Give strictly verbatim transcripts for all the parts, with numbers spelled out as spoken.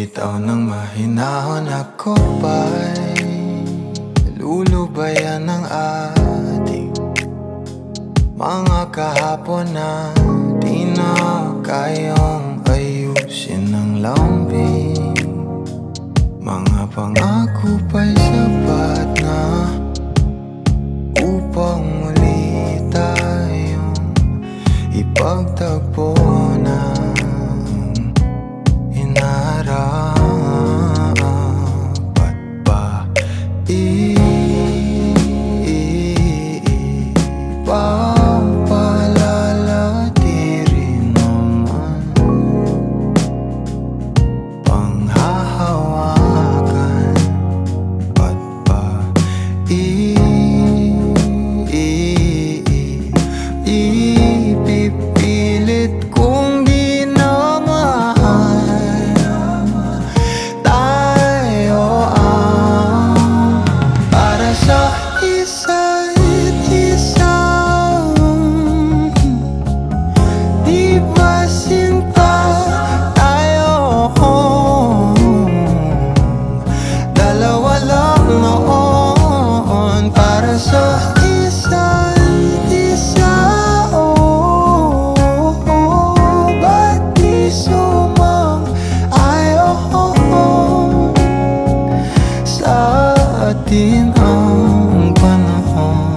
Bumitaw ng mahinahon, ako ba'y lulubayan ng ating mga kahapon na di na kayang ayusin ng lambing. Mga pangako ba'y sapat na upang muli tayong ipagtagpo na inarapat ba ipapalala di rin naman panghahawakan? Ba't ba ipipilit kung di na mahal tayo ang para sa isa't isa? Di ba sinta tayo? Dalawa lang noon para sa isa't isa. Oh, ba't di sumang-ayon sa atin ang panahon?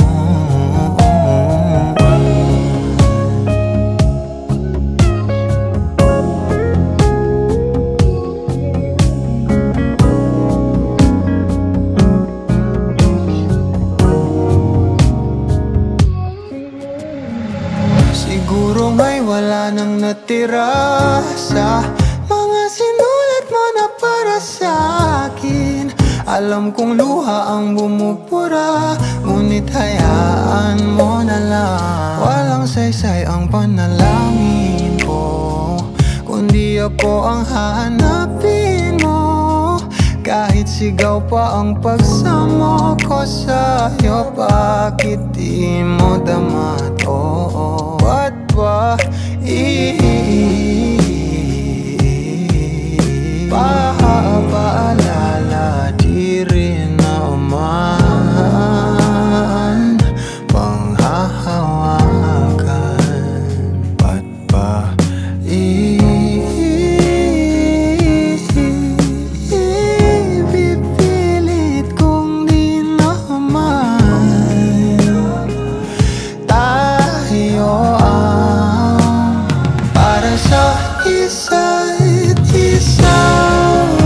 Siguro nga'y wala nang natira sa mga sinulat mo na para sa akin. Alam kong luha ang bumubura, ngunit hayaan mo na lang. Walang saysay ang panalangin ko, kundi ako ang hahanapin mo. Kahit sigaw pa ang pagsamo ko sa'yo, bakit di mo dama to? Ba't ba ipapaalala di rin naman panghahawakan? Ba't ba ipipilit kung di naman tayo ang para sa isa't isa?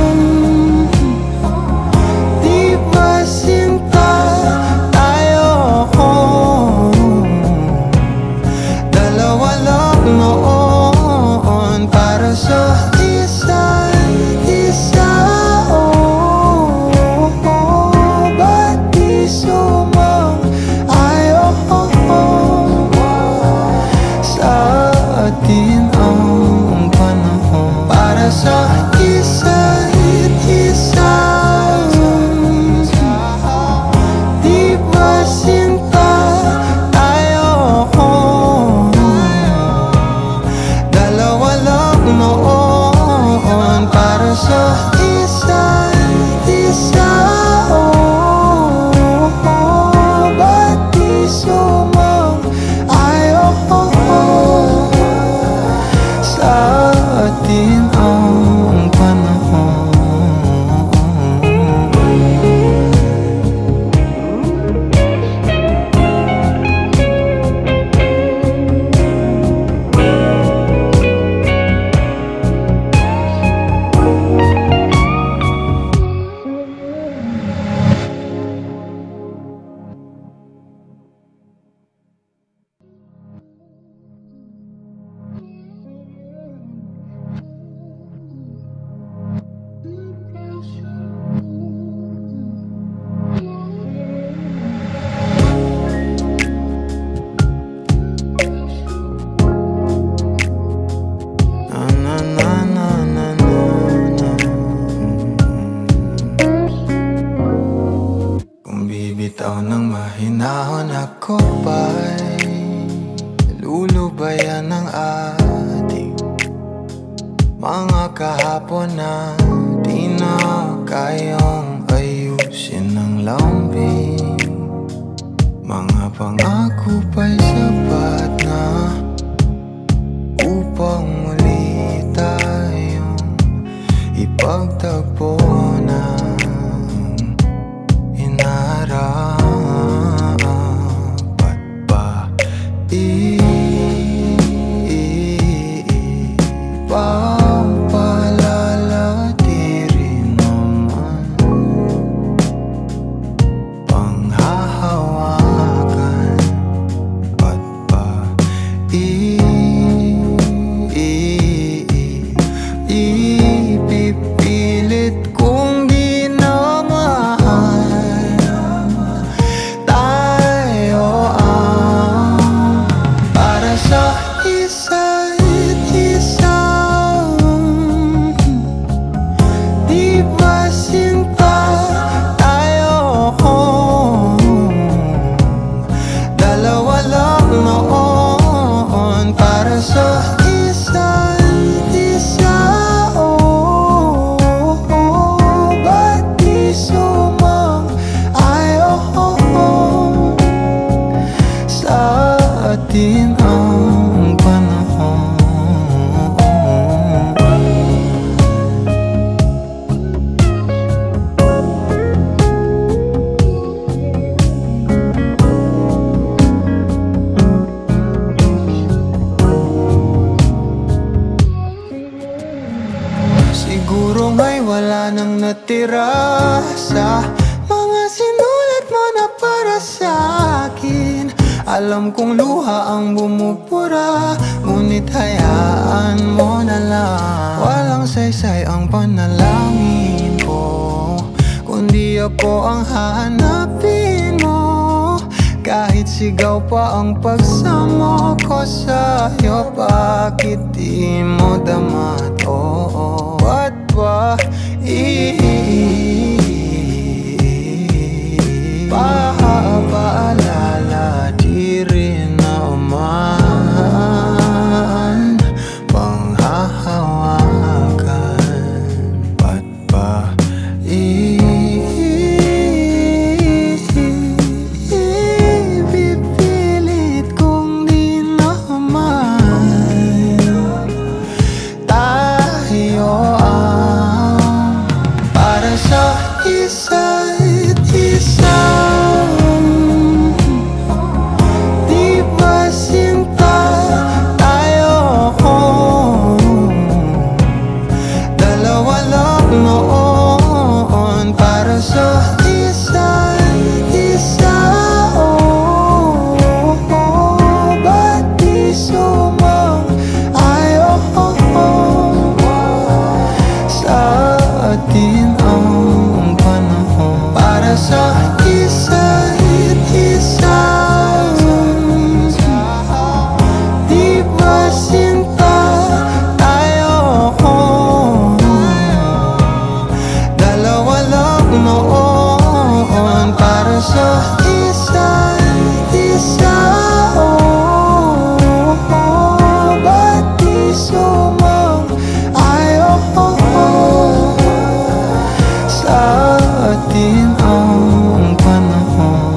di na kayang ayusin ng lambing. Mga pangako pa'y sapat na upang muli tayong ipagtagpo ng inarapat pa. Ipapalala di rin naman panghahawakan at pa ipipilit kong di na mahal. Tayo ang para sa isa't isa. Di ba sinta tayo? Dalawa lang noon para sa isa't isa. Oh, ba't di sumang-ayon sa atin ang panahon? Siguro nga'y wala nang natira sa mga sinulat mo na para sa akin. Alam kong luha ang bumubura, ngunit hayaan mo na lang. Walang saysay ang panalangin ko, kundi ako ang hahanapin mo. Kahit sigaw pa ang pagsamo ko sa'yo, bakit di mo dama to? Ba't ba ipapaalala di rin naman panghahawakan? Ba't ba ipipilit kong di naman tayo ang para sa isa't isa? Di ba sinta tayo? Dalawa lang noon para sa isa't isa. Oh, ba't di sumang-ayon sa atin ang panahon para sa isa't isa? Di ba sinta tayo? Dalawa lang noon para sa isa't isa. Oh, ba't di sumang-ayon sa atin ang panahon?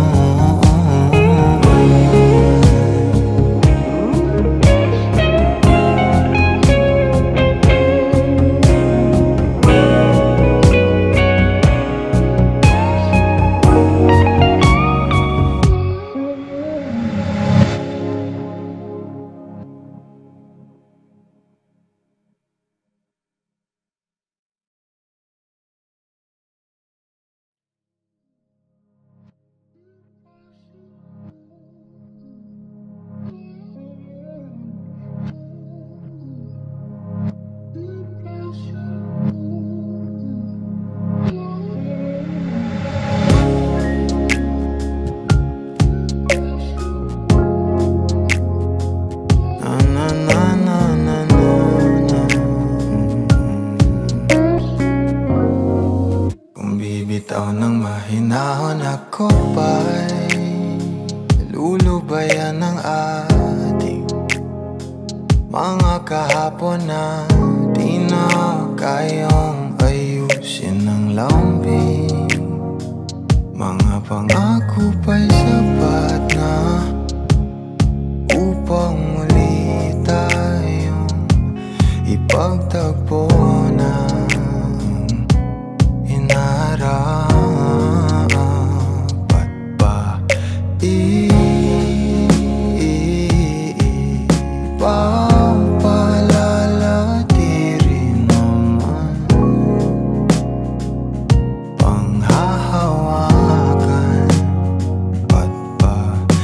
Bitaw ng mahinahon ako ba'y lulubayan ng ating mga kahapon na di na kayang ayun. ayusin ang lambing. Mga pangako pa'y sapat na upang muli tayong ipagtagpo ng inarapat pa. Ipagpalalati rin naman panghahawakan pat pa.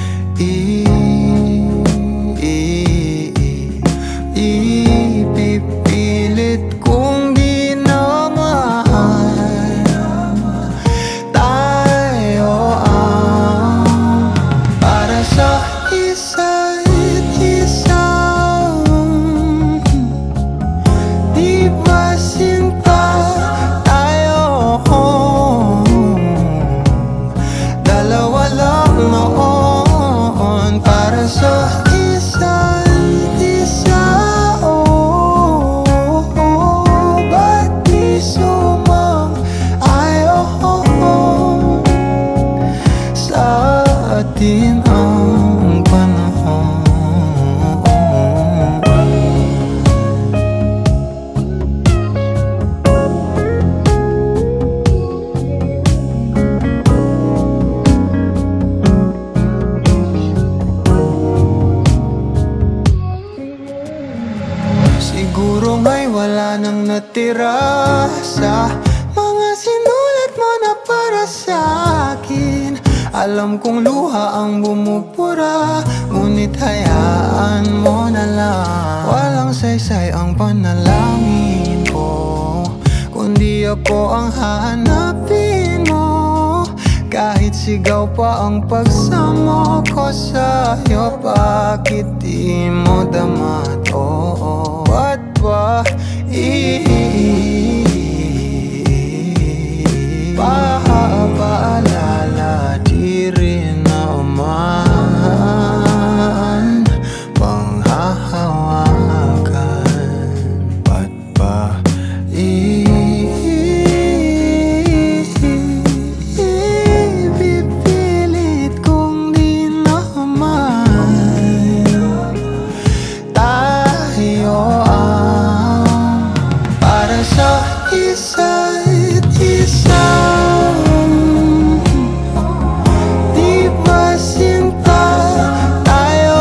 Ipipilit kong di na mahal tayo ang para sa isa't isa. Di ba sinta tayo? Dalawa lang noon para sa isa't isa. Oh, ba't di sumang-ayon sa atin ang panahon? Siguro nga'y wala nang natira sa mga sinulat mo na para sa akin. Alam kong luha ang bumubura, ngunit hayaan mo na lang. Walang saysay ang panalangin ko, kundi ako ang hahanapin mo. Kahit sigaw pa ang pagsamo ko sa'yo, bakit di mo dama to? Ba't ba ipapaalala di rin naman panghahawakan? Ba't ba ipipilit kong di naman tayo ang para sa isa't isa? Di ba sinta tayo?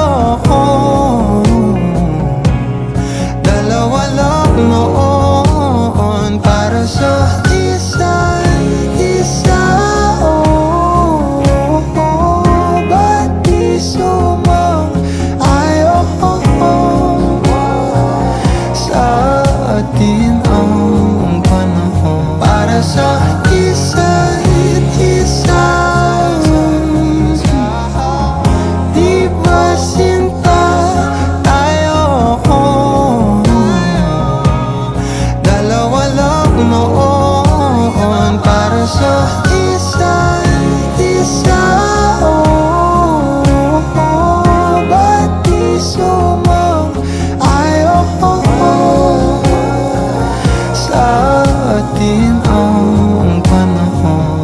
Dalawa lang noon para sa isa't isa. Oh, ba't di sumang-ayon sa atin ang panahon para sa isa't isa? Di ba sinta tayo? Dalawa lang noon para sa isa't isa. Oh, ba't di sumang-ayon sa atin ang panahon?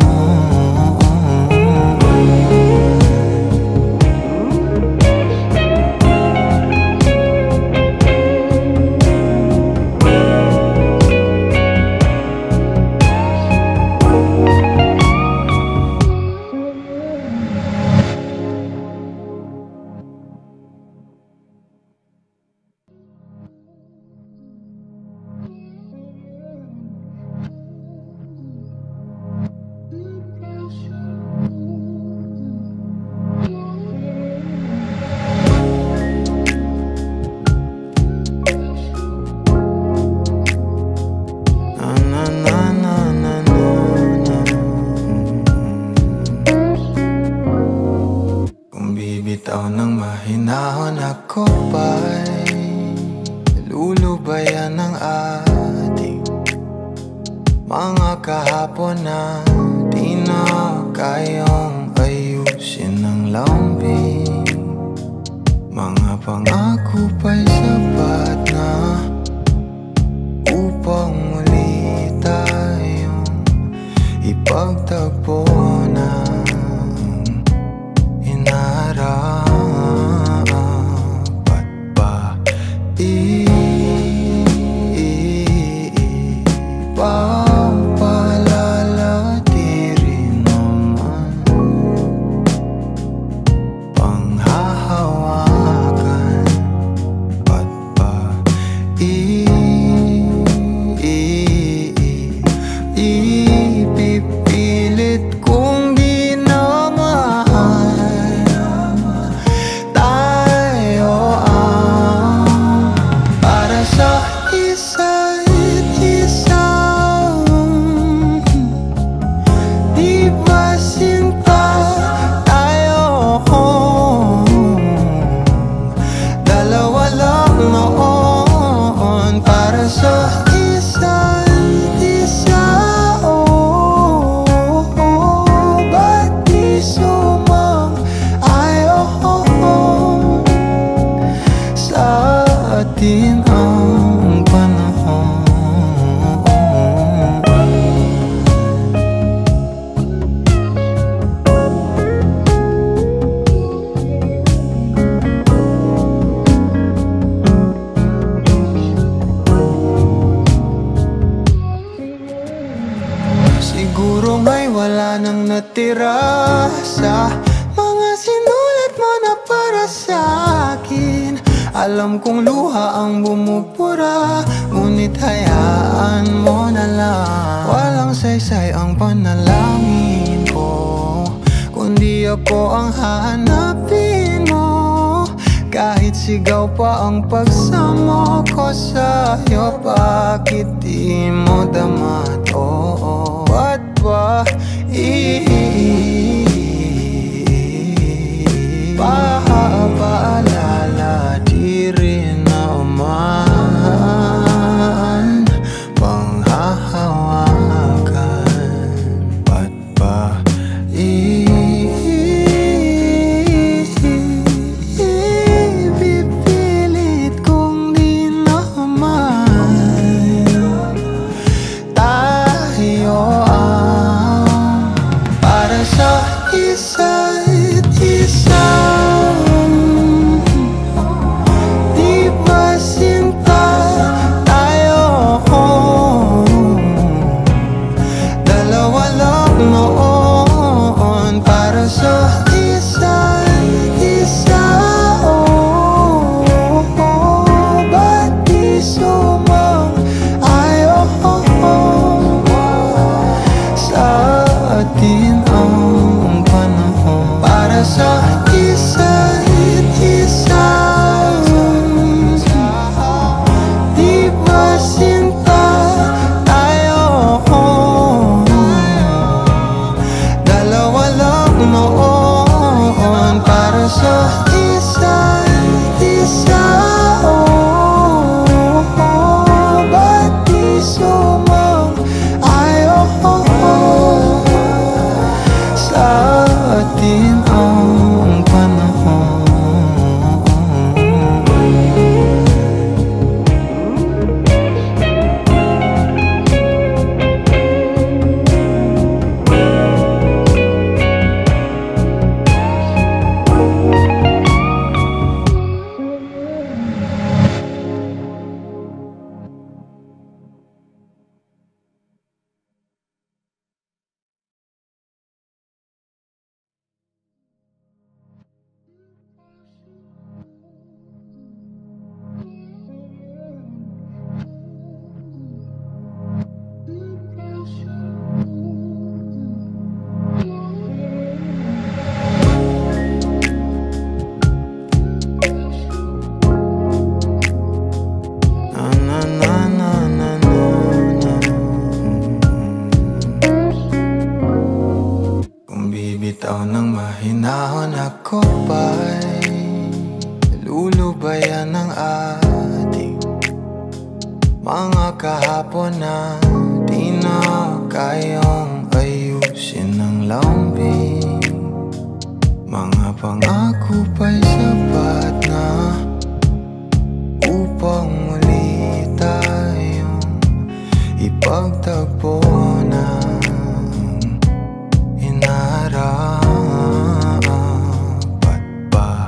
Na, na, na, na, na, na. Kung bibitaw ng mahinahon ako pa'y lulubayan ng ating mga kahapon na di na kayang ayusin ng lambing. Mga pangako pa'y sapat na upang muli tayo Ipipilit kong di na mahal. Tayo ang para sa isa't isa. Di ba sinta tayo? Dalawa lang noon para sa isa't isa. Oh, oh, oh. Ba't di sumang-ayon sa atin ang panahon? Siguro may wala nang natira sa mga sinulat mo na para sa akin. Alam kong luha ang bumupura, ngunit hayaan mo na lang. Walang saysay ang panalangin ko, kundi ako ang hahanapin mo. Kahit sigaw pa ang pagsamo ko sa'yo, bakit di mo dama to? Ba't ba ipapaalala di rin naman panghahawakan? Ba't ba ipipilit kong di naman tayo ang para sa isa't isa? Di ba sinta tayo? Dalawa lang noon para sa isa't isa. Oh, oh, oh. Ba't di sumang-ayon sa atin ang panahon para sa isa't isa? Di ba sinta tayo? Dalawa lang noon para sa isa't isa. Oh, oh, oh. Ba't di sumang-ayon sa atin ang panahon? Bibitaw ng mahinahon ako ba'y lulubayan ng ating mga kahapon na di na kayang ayusin ng lambing? Mga pangako pa'y sapat na upang muli tayong ipagtagpo na dapat ba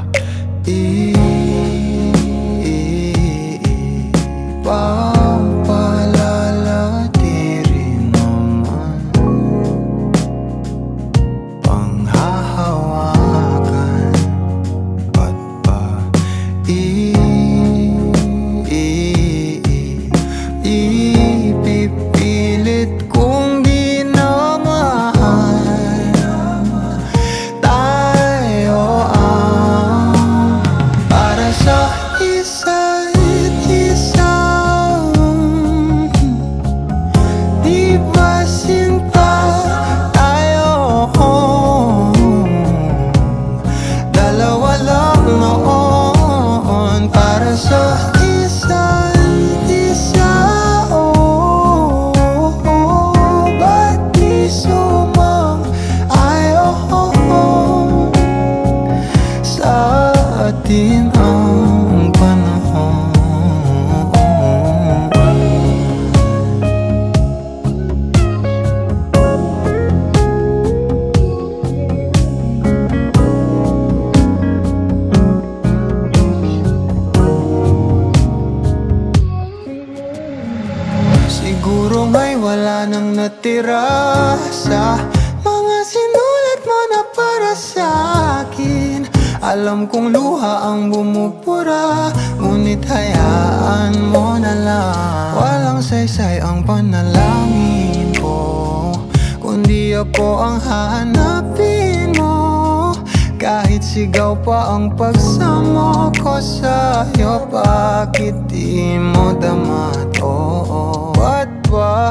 ipapaalala di rin naman panghahawakan? Ba't ba ipipilit kong natira sa mga sinulat mo na para sa akin. Alam kong luha ang bumubura, ngunit hayaan mo na lang. Walang saysay ang panalangin ko, kundi ako ang hahanapin mo. Kahit sigaw pa ang pagsama ko sa'yo, bakit di mo dama to? Ba't ba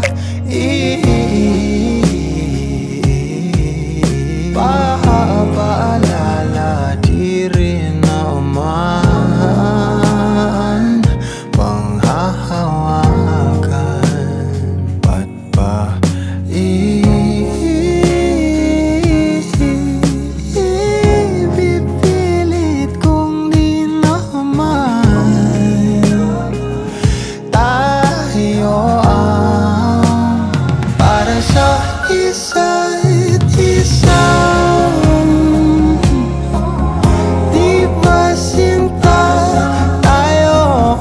paalala di rin naman panghahawakan? Ba't ba ipipilit kong di naman tayo ang para sa isa't isa? Di ba sinta tayo?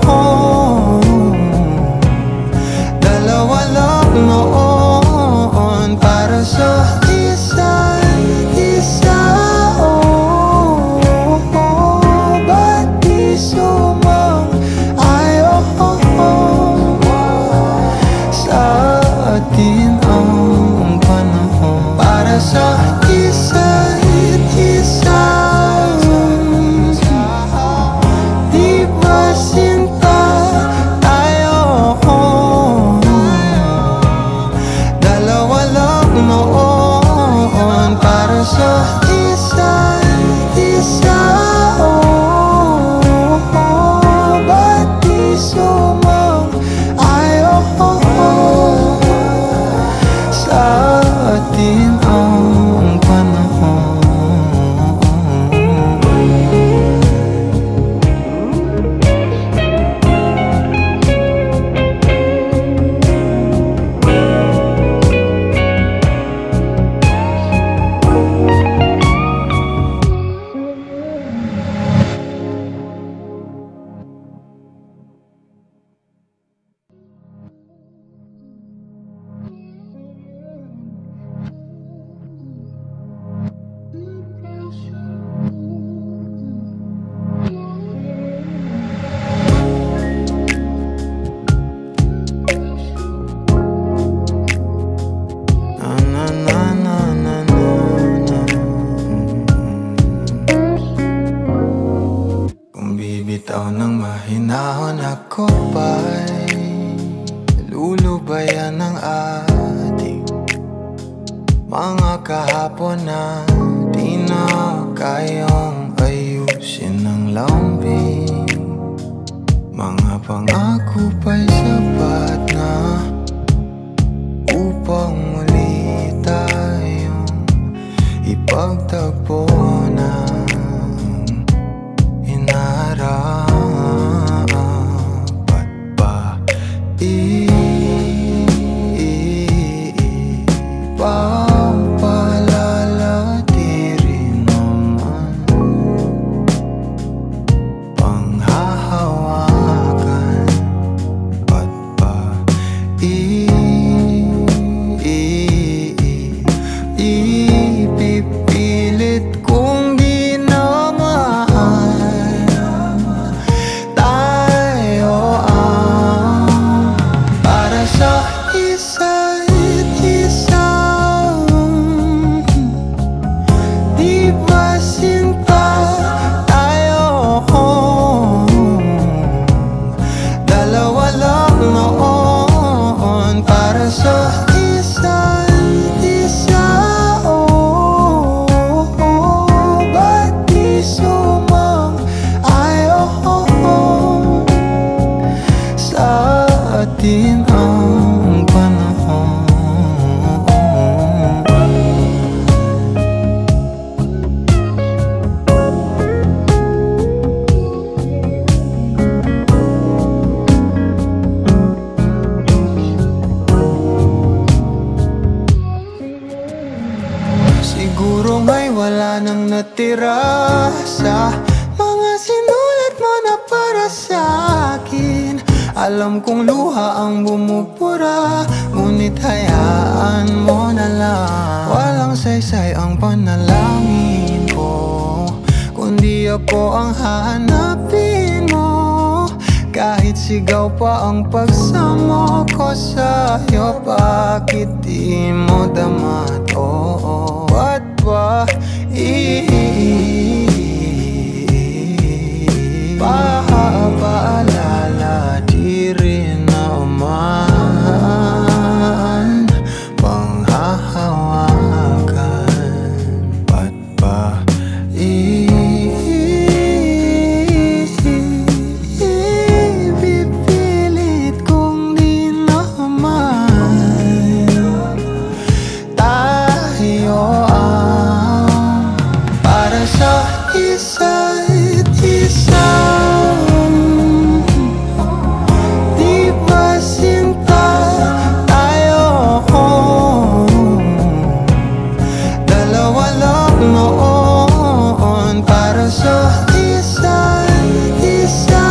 Dalawa lang noon para sa isa't isa. Oh, ba't di sumang-ayon sa atin ang panahon para sa isa't isa? Di ba sinta tayo? Dalawa lang noon para sa isa't isa. Oh, ba't di sumang-ayon sa atin ang panahon? Na, na, na, na, na, na. Kung bibitaw ng mahinahon, ako ba'y lulubayan ng ating mga kahapon na di na kayang ayusin ng lambing? Mga pangako ba'y sapat na upang muli tayong ipagtagpo ng hinarap? Ba't ba ipapaalala di rin naman panghahawakan? Ba't ba ipipilit kong di naman tayo ang para sa isa't isa? Di ba sinta tayo? Dalawa lang noon para sa isa't isa. Oh, ba't di sumang-ayon sa atin ang panahon? Siguro ngay wala nang natira sa mga sinulat mo na para sa akin. Alam kong luha ang bumubura, ngunit hayaan mo na lang. Walang saysay ang panalangin ko, kundi ako ang hahanapin mo. Kahit sigaw pa ang pagsamo ko sa'yo, bakit di mo dama to? Ba't ba ipapaalala, di rin naman panghahawakan? Ba't ba ipipilit kong di naman tayo ang para sa isa't isa? Di ba sinta tayo? Dalawa lang noon para sa isa't isa.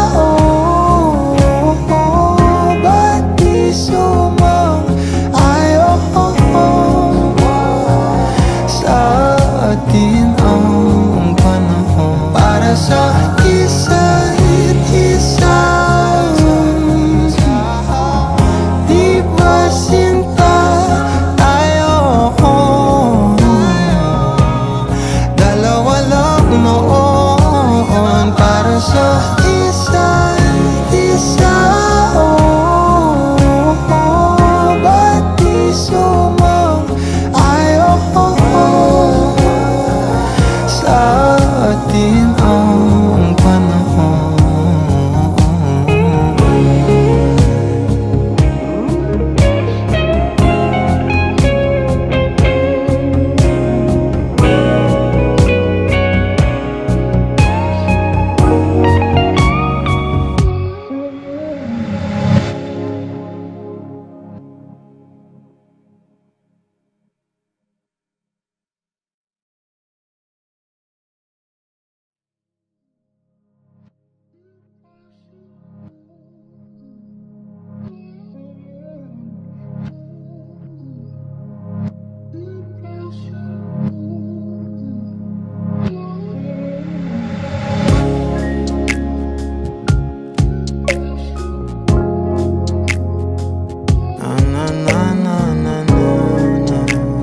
Oh, ba't di sumang-ayon sa atin ang panahon para sa isa't isa? Di ba sinta tayo? Dalawa lang noon para sa isa't isa. Oh, ba't di sumang-ayon sa atin ang panahon? Na, na, na, na, na, na.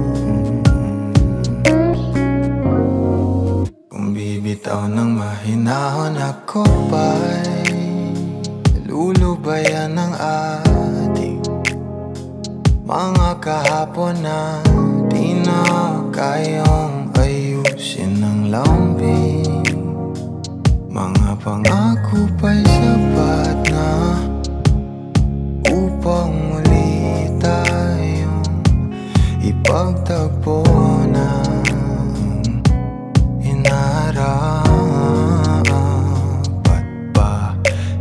Kung bibitaw ng mahinahon, ako ba'y lulubayan ng ating mga kahapon na di na kayang ayusin ng lambing? Mga pangako ba'y sapat na upang muli tayong ipagtagpo ng hinarap? Ba't ba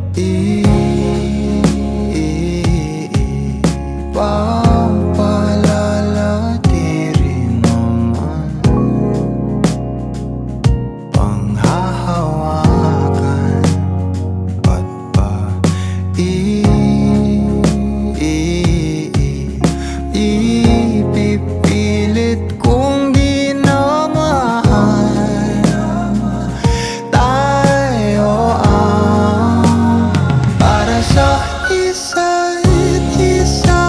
ipapaalala, di rin naman panghahawakan? Ba't ba ipipilit kong di naman tayo ang para sa isa't isa?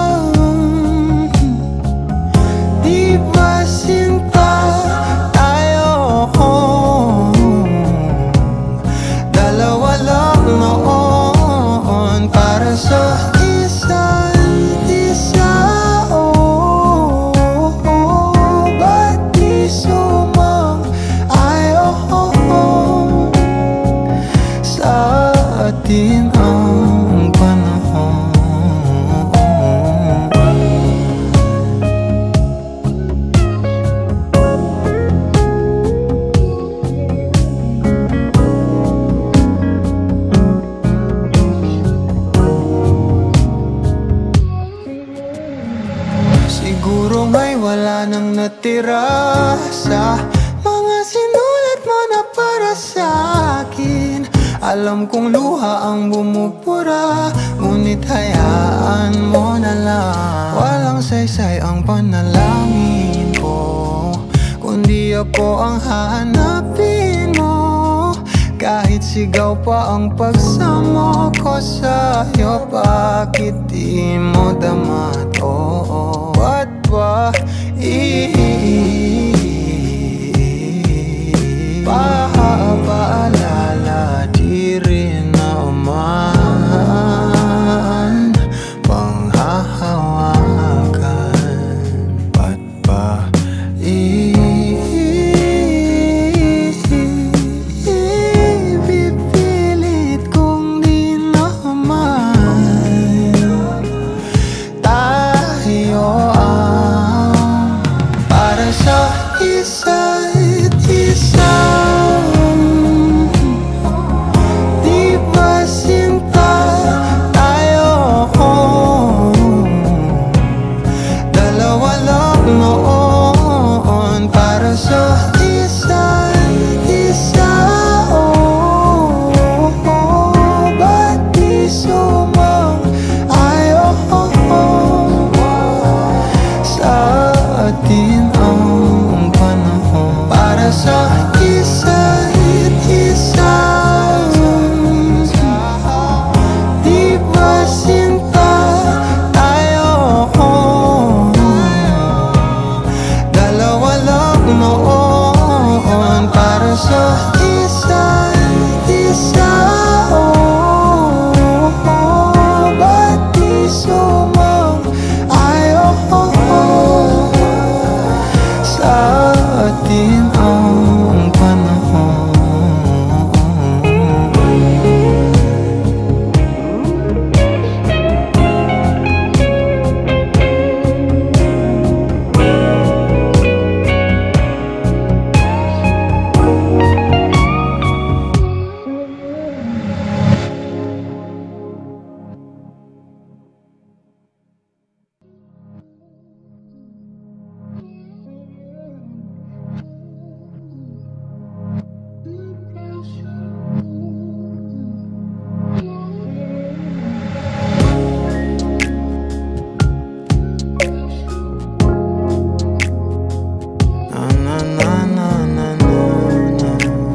Di ba sinta tayo? Dalawa lang noon para sa isa't isa. Oh, ba't di sumang-ayon sa atin ang panahon? Siguro ngay wala nang natira sa mga sinulat mo na para sa akin. Alam kong luha ang bumubura, ngunit hayaan mo na lang. Walang saysay ang panalangin ko, kundi ako ang hahanapin mo. Kahit sigaw pa ang pagsamo ko sa'yo, bakit di mo dama to? Ba't ba ipapaalala, di rin naman panghahawakan? Ba't ba ipipilit kong di naman tayo ang para sa isa't isa? Di ba sinta tayo? Dalawa lang noon para sa isa't isa. Oh, ba't di sumang-ayon sa atin ang panahon para sa isa't isa? Di ba sinta tayo? Dalawa lang noon para sa isa't isa. Oh, ba't di sumang-ayon sa atin ang panahon? Na, na, na, na, na, na.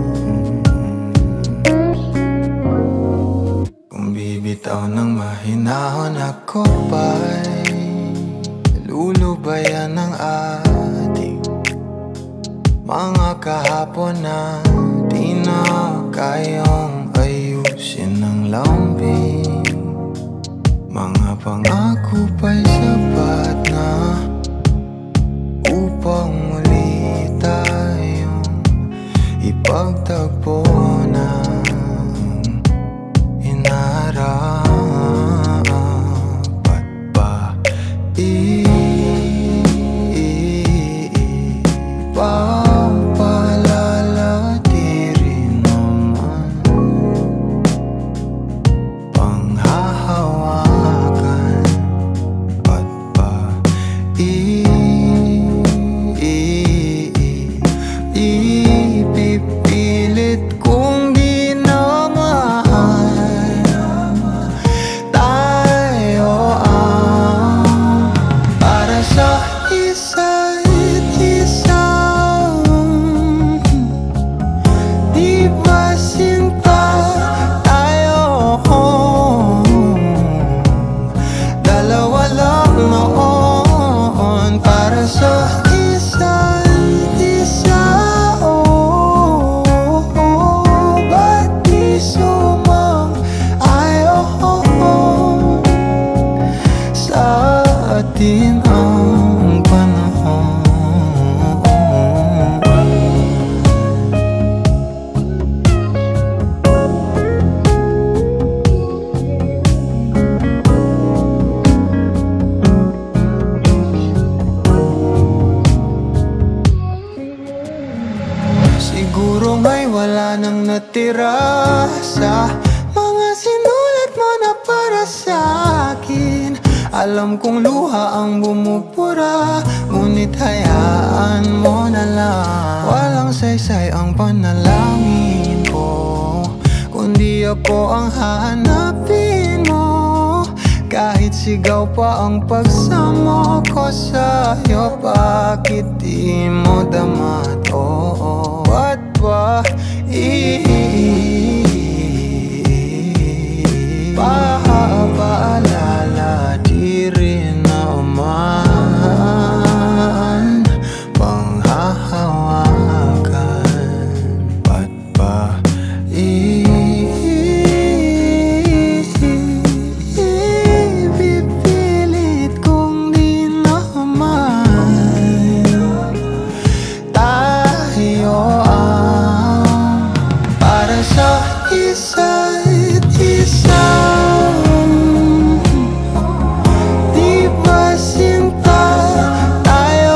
Kung bibitaw ng mahinahon ako ba'y lulubayan ng ating mga kahapon na di na kayang ayusin ng lambing? Mga pangako ba'y sapat na upang muli tayong ipagtagpo ng inarap? Ba't ba ipapaalala, di rin naman panghahawakan? Ba't ba ipipilit kong di naman tayo ang para sa isa't isa? Di ba sinta tayo? Dalawa lang noon para sa isa't isa. Oh, ba't di sumang-ayon sa atin ang panahon? Siguro ngay wala nang natira sa mga sinulat mo na para sa akin. Alam kong luha ang bumubura, ngunit hayaan mo na lang. Walang saysay ang panalangin ko, kundi ako ang hahanapin mo. Kahit sigaw pa ang pagsamo ko sa'yo, bakit di mo dama to? Ba't ba paalala di rin naman panghahawakan? Ba't ba ipipilit kong di naman tayo ang para sa isa't isa? Di ba sinta tayo?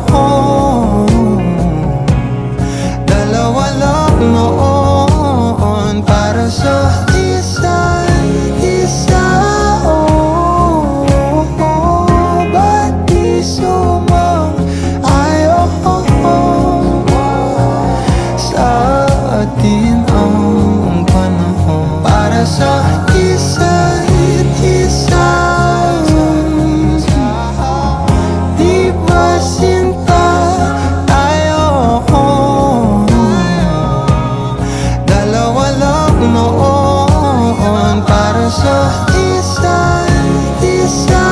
Dalawa lang noon para sa isa't isa. Oh, ba't di sumang-ayon sa atin ang panahon para sa isa't isa? Di ba sinta tayo? Dalawa lang noon para sa isa't isa.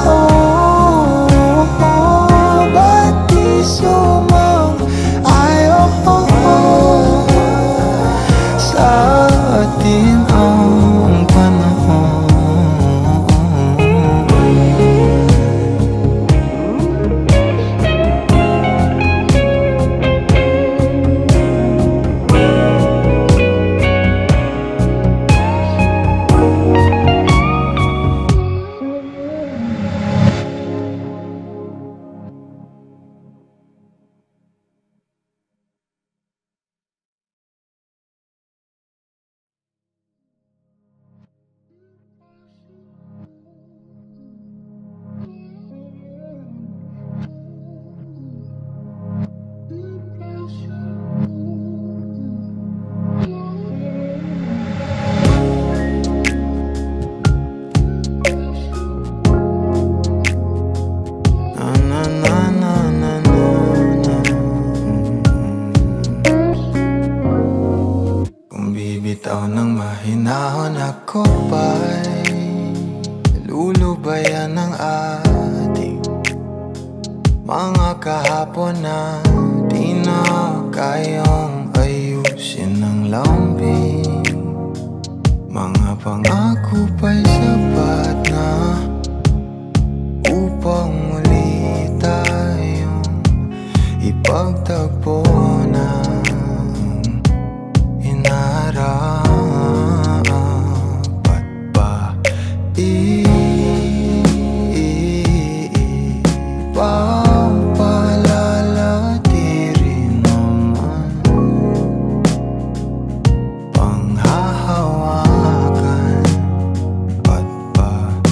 Oh, ba't di sumang-ayon sa atin ang panahon? Bibitaw ng mahinahon ako ba'y lulubayan ng ating mga kahapon na di na kayang ayusin ng lambing? Mga pangako ba'y sapat na upang muli tayong ipagtagpo na ba't ba ipapaalala di rin naman panghahawakan? Ba't ba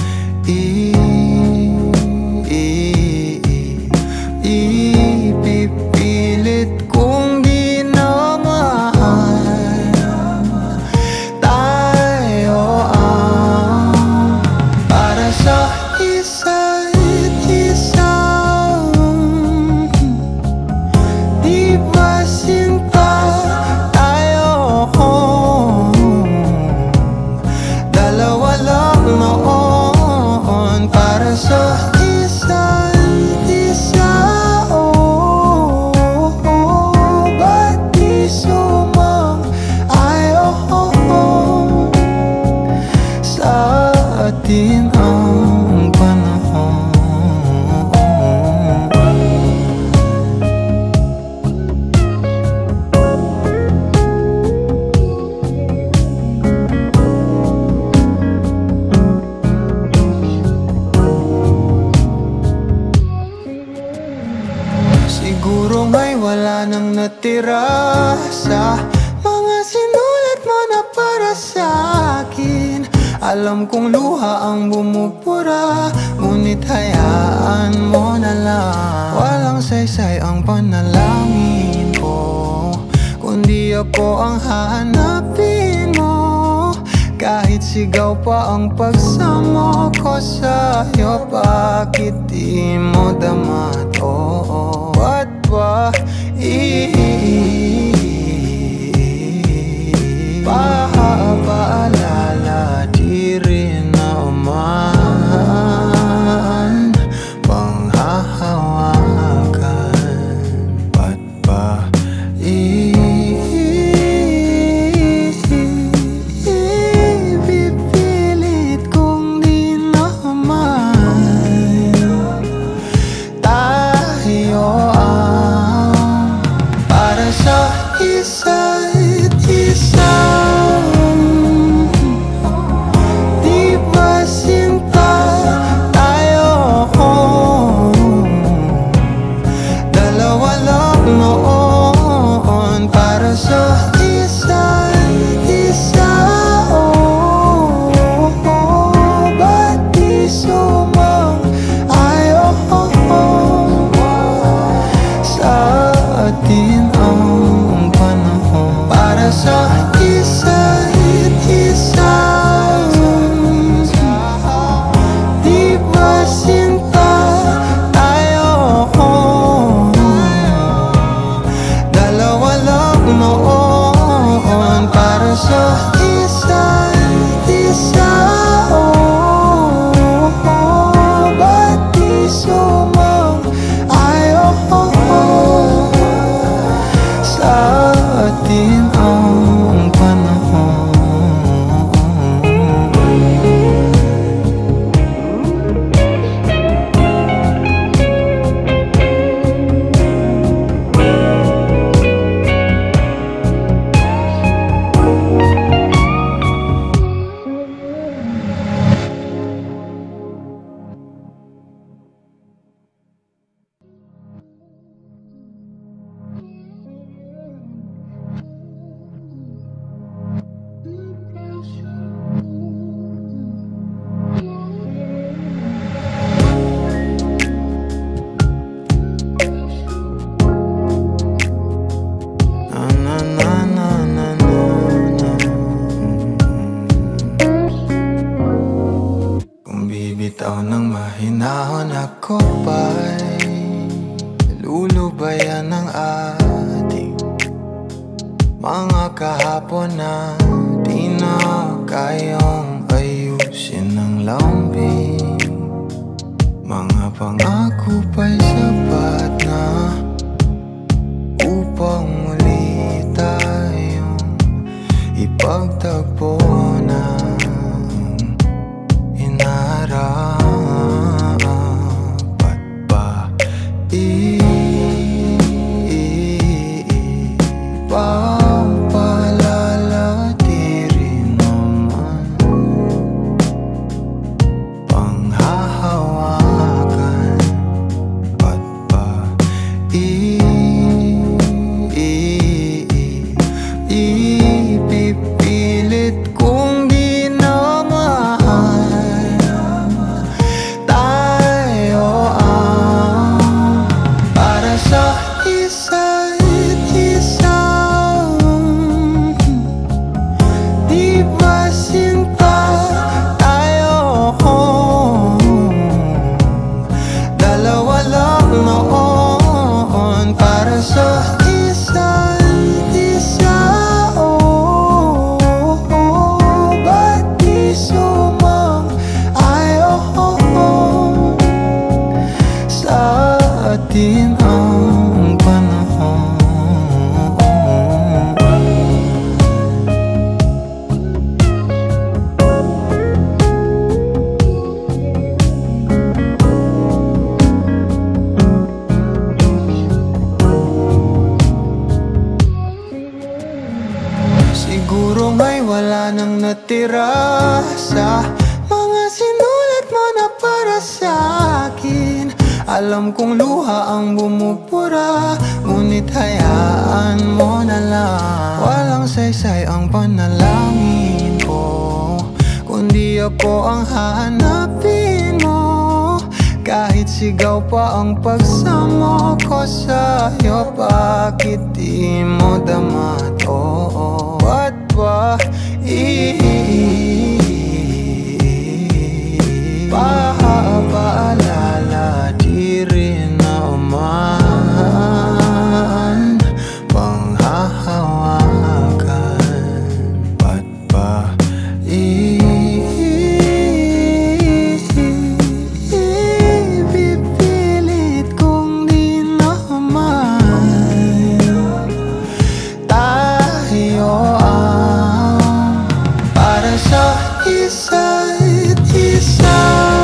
ipipilit kong di naman tayo ang para sa isa't isa? Di ba sinta tayo? Dalawa lang noon para sa isa't isa. Oh, ba't di sumang-ayon sa atin ang panahon? Siguro ngay wala nang natira sa mga sinulat mo na para sa akin. Alam kong luha ang bumubura, ngunit hayaan mo na lang. Walang saysay ang panalangin ko, kundi ako ang hahanapin mo. sigaw pa ang pagsamo ko sa'yo. Bakit di mo dama to? Ba't ba paalala di rin naman panghahawakan? Ba't ba ipipilit kong di naman tayo ang para sa isa't isa? Di ba sinta tayo? Dalawa lang noon para sa isa't isa. Oh, ba't di sumang-ayon sa atin ang panahon para sa isa't isa? Di ba sinta tayo? Dalawa lang noon para sa isa't isa. Oh, ba't di sumang-ayon sa atin ang panahon? Na, na, na, na, na, na. Kung bibitaw ng mahinahon ako ba'y lulubayan ng ating mga kahapon na di na kayang ayusin ng lambing? Mga pangako pa'y sapat na upang muli tayong ipagtagpo ng hinaharap. Ba't ba ipapaalala di rin naman panghahawakan? Ba't ba ipipilit kong di naman tayo ang para sa isa't isa? Di ba sinta tayo? Dalawa lang noon para sa isa't isa. Oh, ba't di sumang-ayon sa atin ang panahon? Siguro ngay wala nang natira sa mga sinulat mo na para sa akin. Alam kong luha ang bumubura, ngunit hayaan mo na lang. Walang saysay ang panalangin ko, kundi ako ang hahanapin mo. Kahit sigaw pa ang pagsamo ko sa'yo, bakit di mo dama to? Ba't ba i Paalala di rin naman panghahawakan. Ba't ba ipipilit kong di naman tayo ang para sa isa't isa?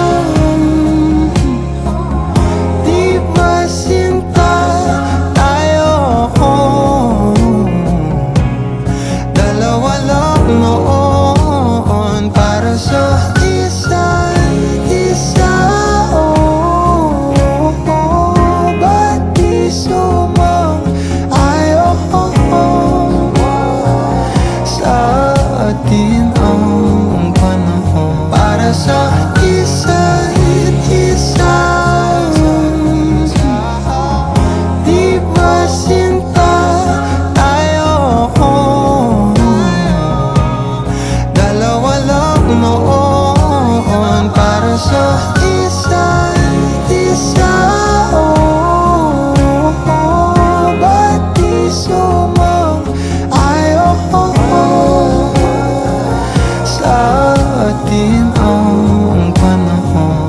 Di ba sinta tayo? Dalawa lang noon para sa isa't isa. Oh, ba't di sumang-ayon sa atin ang panahon para sa isa't isa? Di ba sinta tayo? Dalawa lang noon para sa isa't isa. Oh, ba't di sumang-ayon sa atin ang panahon?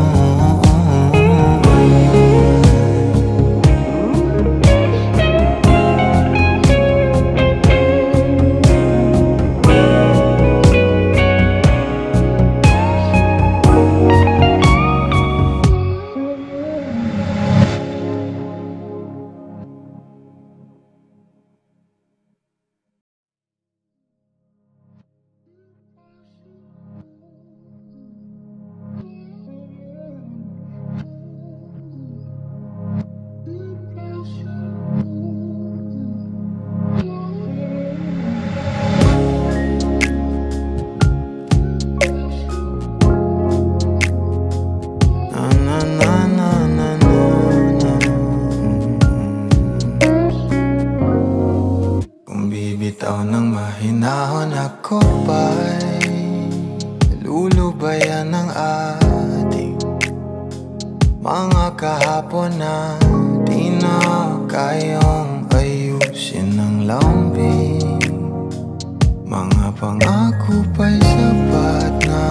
Bibitaw ng mahinahon ako ba'y lulubayan ng ating mga kahapon na di na kayang ayusin ng lambing? Mga pangako ba'y sapat na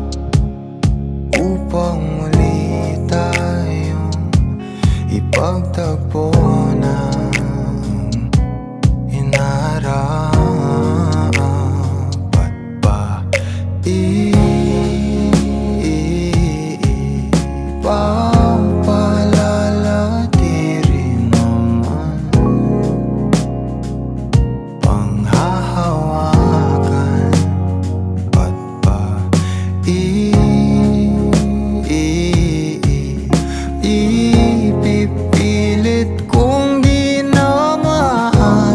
upang muli tayong ipagtagpo na dapat ba ipapaalala di rin naman panghahawakan? Ba't ba ipipilit kong di naman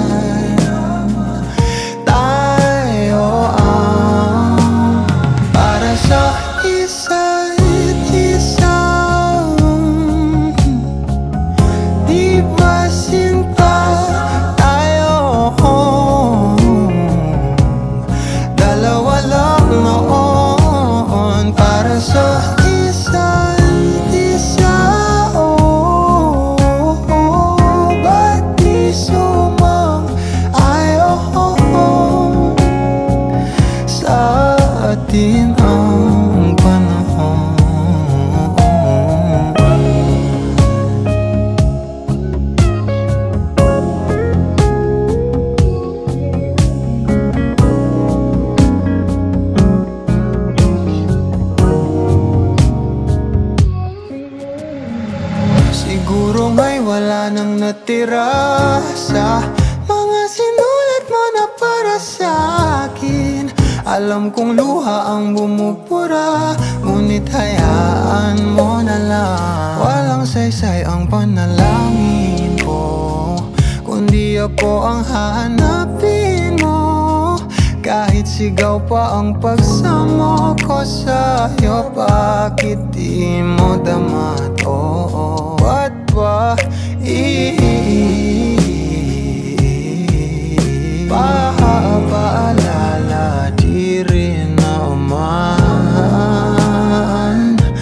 ang panahon? Siguro nga'y wala nang natira sa mga sinulat mo na para sa akin. Alam kong luha ang bumubura, ngunit hayaan mo na lang. Walang saysay ang panalangin ko, kundi ako ang hahanapin mo. Kahit sigaw pa ang pagsamo ko sa'yo, bakit di mo dama to? Ba't ba ipapaalala di rin naman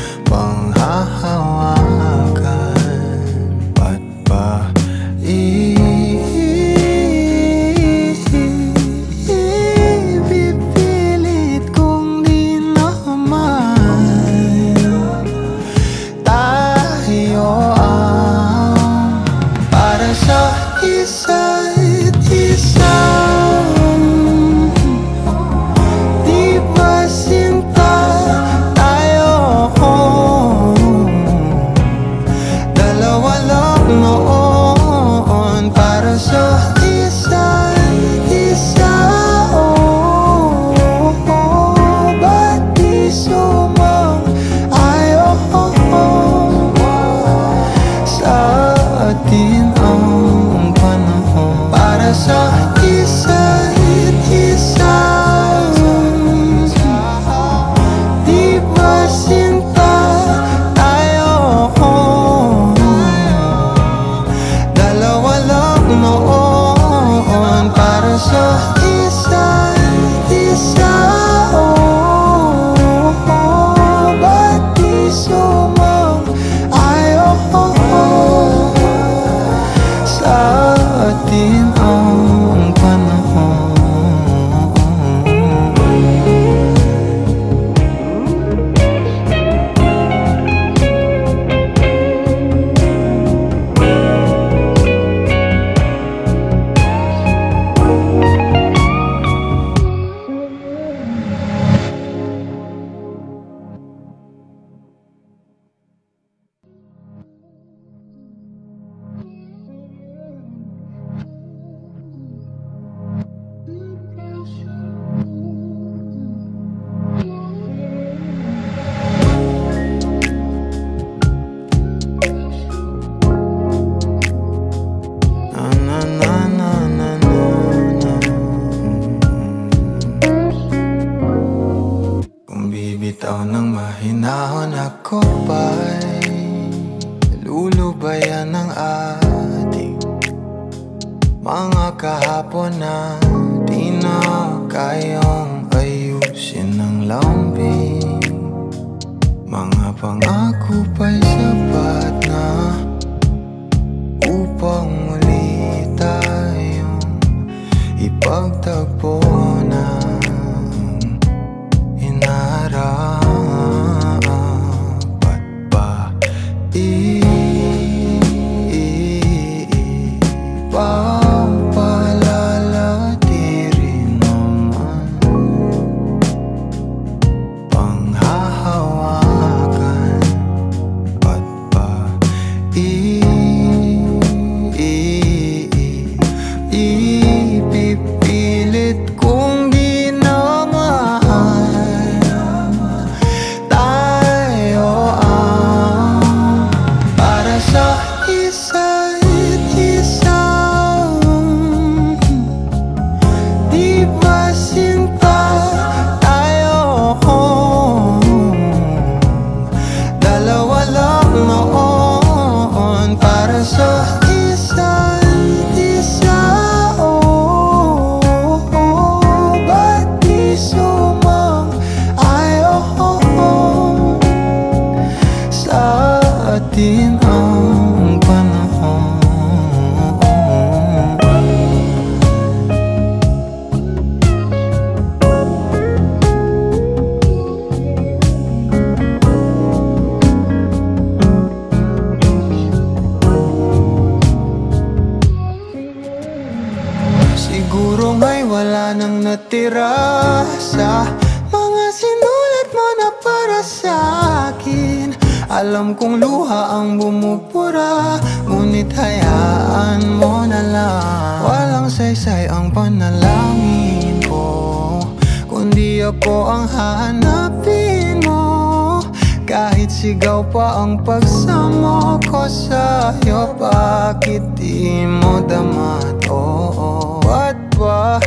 atin ang panahon para sa isa't isa. Di ba sinta tayo? Dalawa lang noon para sa isa't isa. Ba't di sumang-ayon sa atin ang panahon? Bitaw ng mahinahon ako ba'y lulubayan ng ating mga kahapon na di na kayang ayusin ng lambing. Mga pangako pa'y sapat na upang muli tayong ipagtagpo na dapat ba ipapalala di rin naman panghahawakan? Ba't ba ipipilit kung di na mahal tayo ang para sa isa't isa? Di ba sinta tayo? Dalawa lang noon para sa isa't isa. Ba't di sumang-ayon sa atin ang panahon? Siguro nga'y wala nang natira sa mga sinulat mo na para sa akin. Alam kong luha ang bumubura, ngunit hayaan mo na lang. Walang saysay ang panalangin ko, kundi ako ang hahanapin mo. Kahit sigaw pa ang pagsamo ko sa'yo, bakit di mo dama to? Ba't ba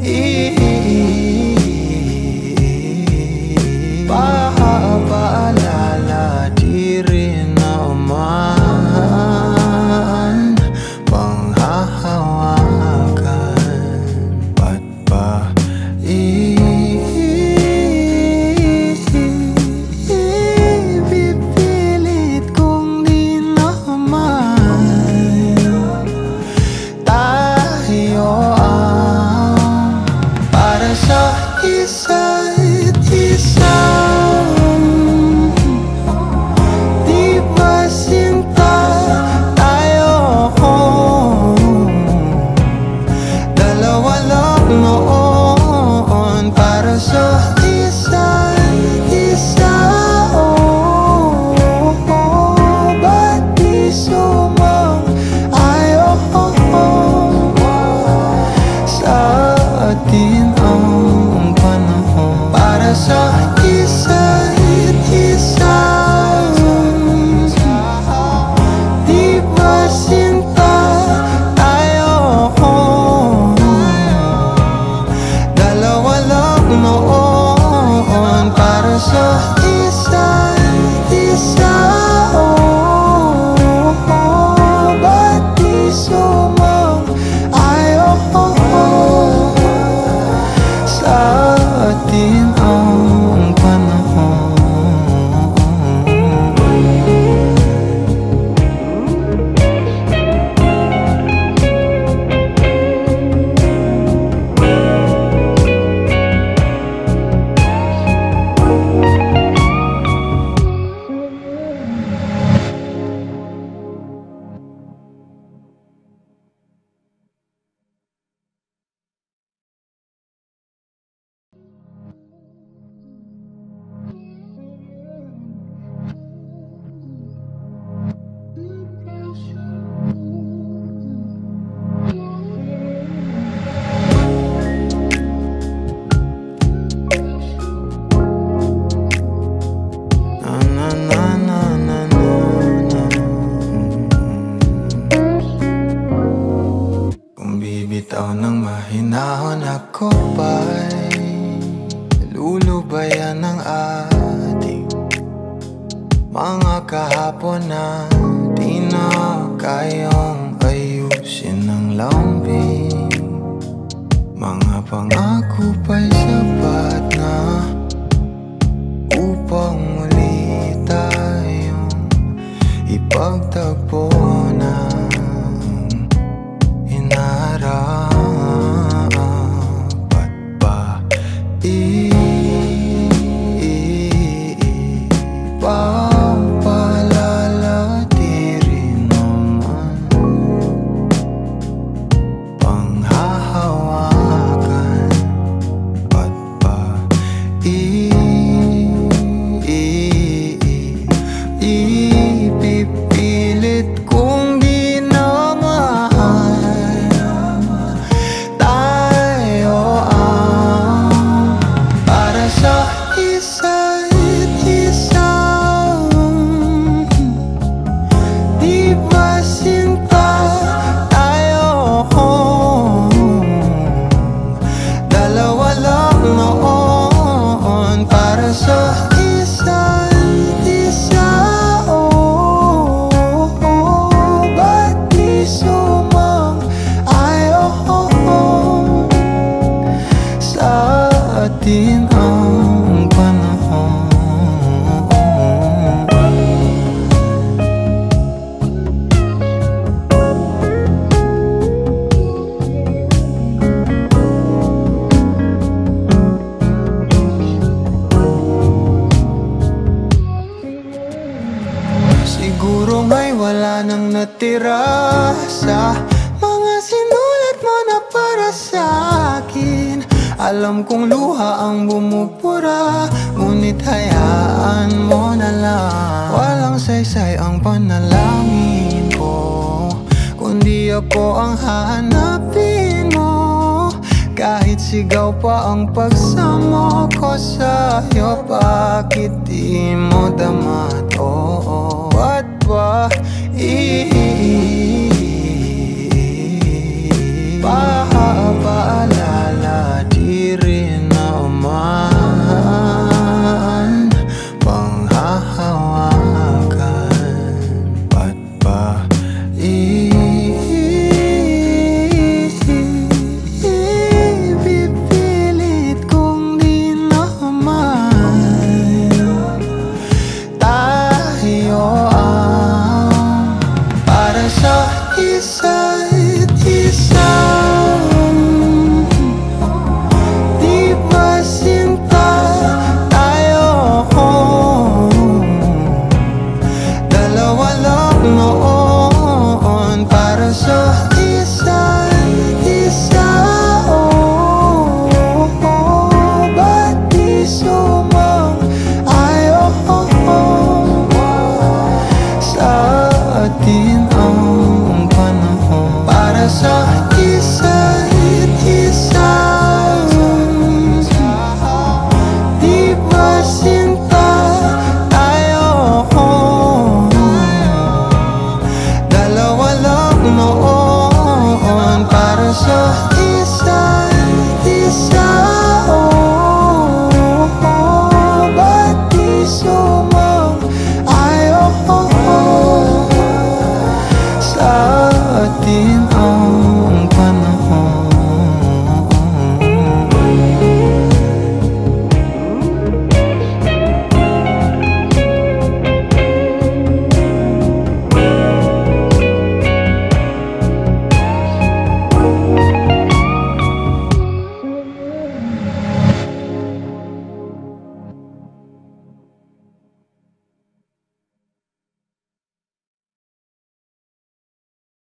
ipapaalala di rin naman panghahawakan? Ba't ba ipipilit kung di naman tayo Bitaw ng mahinahon ako ba'y lulubayan ng ating mga kahapon na di na kayang ayusin ng lambing. Mga pangako ba'y sapat na upang muli tayong ipagtagpo ng inarapat ba ipapalala di rin naman panghahawakan at ba ipipilit kong di na mahal tayo ang para sa isa't isa. Di ba sinta tayo? Dalawa lang noon para sa isa't isa. Ba't di sumang-ayon sa atin ang panahon? Siguro nga'y wala nang natira sa mga sinulat mo na para sa akin. Alam kong luha ang bumubura, ngunit hayaan mo na lang. Walang saysay ang panalangin ko, kundi ako ang hahanapin mo. Kahit sigaw pa ang pagsamo ko sa'yo, bakit di mo dama to? Ba't ba ipapaalala di rin naman panghahawakan? Ba't ba ipipilit kong di naman tayo ang para sa isa't isa? Di ba sinta tayo? Dalawa lang noon para sa isa't isa. Ba't di sumang-ayon sa atin ang panahon? Para sa isa't isa. Di ba sinta tayo? Dalawa lang noon para sa isa't isa. Ba't di sumang-ayon sa atin